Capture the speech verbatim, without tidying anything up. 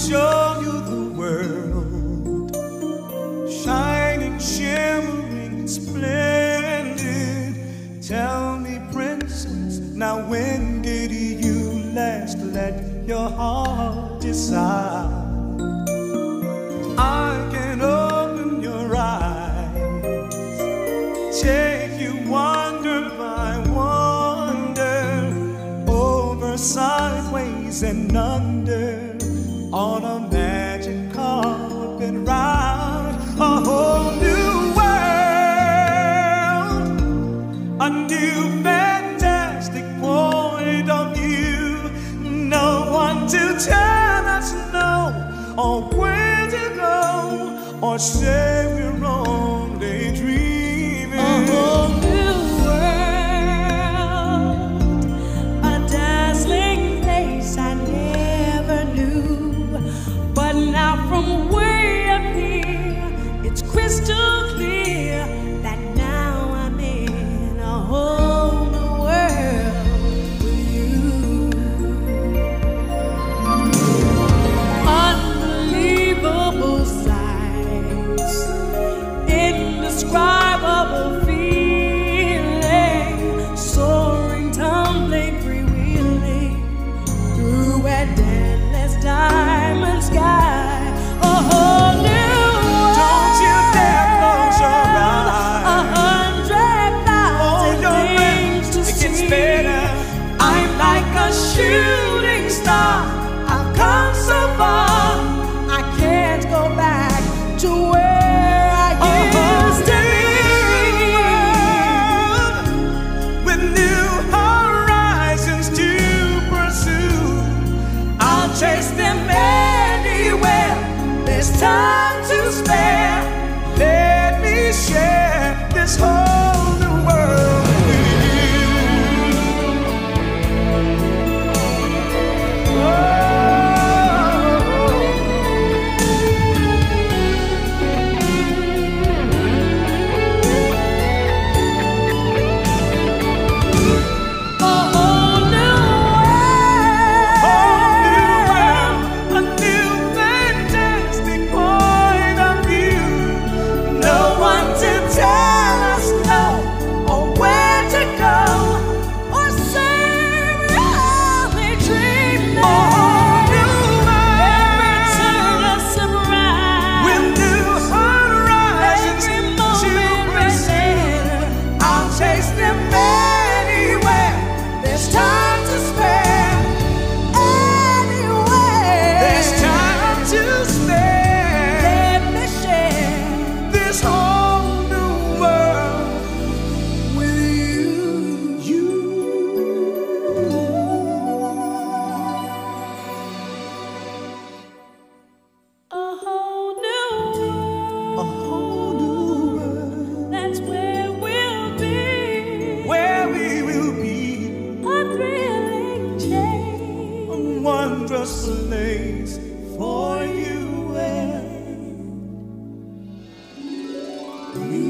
show you the world, shining, shimmering, splendid. Tell me, princess, now when did you last let your heart decide? I can open your eyes, take you wonder by wonder, over, sideways, and under, on a magic carpet ride, a whole new world, a new fantastic point of view. No one to tell us no, or where to go, or say we're only dreaming. A whole new world, a dazzling place I never knew. But now from way up here, it's crystal clear that now I'm in a whole new world with you. Unbelievable sights, indescribable feeling, soaring, tumbling, freewheeling through an endless diamond sky. A whole new world. Don't you dare close your eyes. A hundred thousand Oh, your things to it gets see. better. I'm like a shooting star. I've come so far. I can't go back to where I used to be. With new horizons to pursue, I'll chase them anywhere. There's time to spare. let me share this whole new world with you. Oh. A whole new Whole new world. world, a new fantastic point of view. No one to tell us no, or where to go, or say we only dream A whole new every world turn of sunrise, with new horizons every to moment pursue. remain. I'll chase them anywhere. There's time to spare. Anywhere. There's time to spare. Let me share. This whole new world with you. You. A whole new world. A whole new world That's where we'll be. where we will be, A thrilling a change. wondrous place for you and me.